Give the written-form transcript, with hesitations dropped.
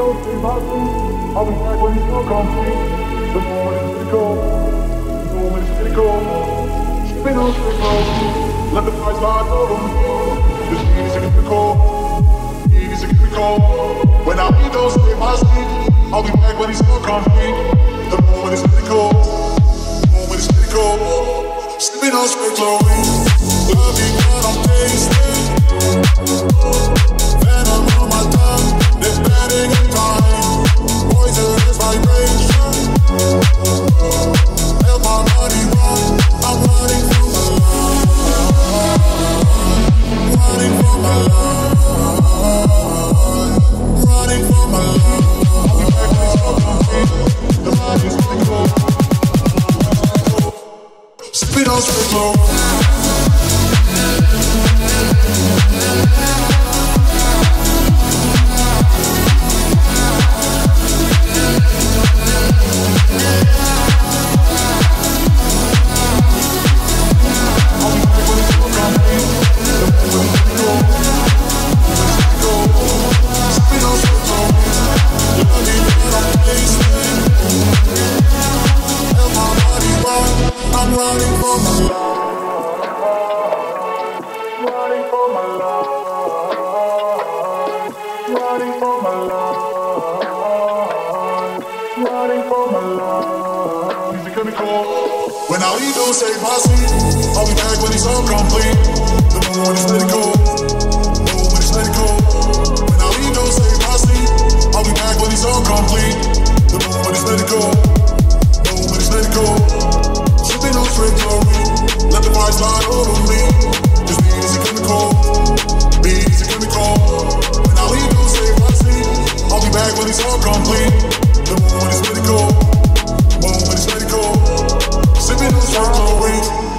don't stay my seat, I'll be back when it's all complete. The moment it's critical, the moment it's critical. Spin on critical, let the fire start over. This beat is a chemical, beat is a chemical. When I beat don't stay my seat, I'll be back when it's all complete. The moment is critical, the moment is critical. Spin on straight chlorine, loving what I'm tasting. Venom on my tongue, they're betting in time. Poisonous vibration. Help my money run, I'm running for my life. Running for my life. Running for my life. I'll be back when it's all complete. The mind is really cool. Spit on straight flow. I'm running for my life. Running for my life. Running for my life. Running for my life. Music chemical. When I leave, don't save my seat. I'll be back when it's all complete. The moment is let it go. The moment is let it go. When I leave, don't save my seat. I'll be back when it's all complete. The moment is let it go. The moment is let it go. Sipping on straight chlorine, let the fire slide over me. This beat is a chemical, beat is a chemical. When I leave, don't save my seat. I'll be back when it's all complete. The moment is let it go, the moment is let it go. Sipping on straight chlorine.